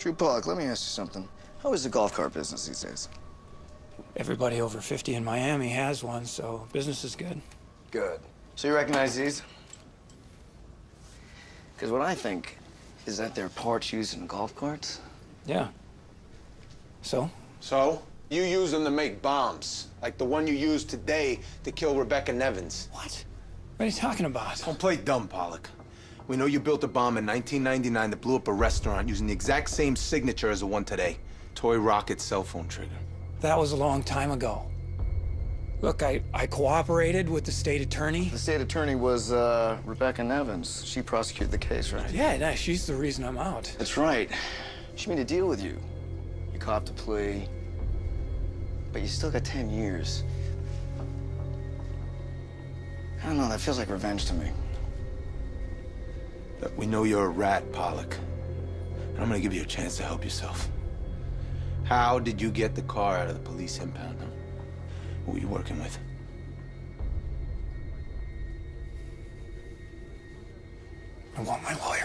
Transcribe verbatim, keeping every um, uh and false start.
Drew Pollack, let me ask you something. How is the golf cart business these days? Everybody over fifty in Miami has one, so business is good. Good. So you recognize these? Because what I think is that they're parts used in golf carts. Yeah. So? So? You use them to make bombs, like the one you used today to kill Rebecca Nevins. What? What are you talking about? Don't play dumb, Pollack. We know you built a bomb in nineteen ninety-nine that blew up a restaurant using the exact same signature as the one today. Toy rocket cell phone trigger. That was a long time ago. Look, I, I cooperated with the state attorney. The state attorney was uh, Rebecca Nevins. She prosecuted the case, right? Yeah, yeah, she's the reason I'm out. That's right. She made a deal with you. You copped a plea, but you still got ten years. I don't know, that feels like revenge to me. Look, we know you're a rat, Pollack. And I'm gonna give you a chance to help yourself. How did you get the car out of the police impound, huh? Who were you working with? I want my lawyer.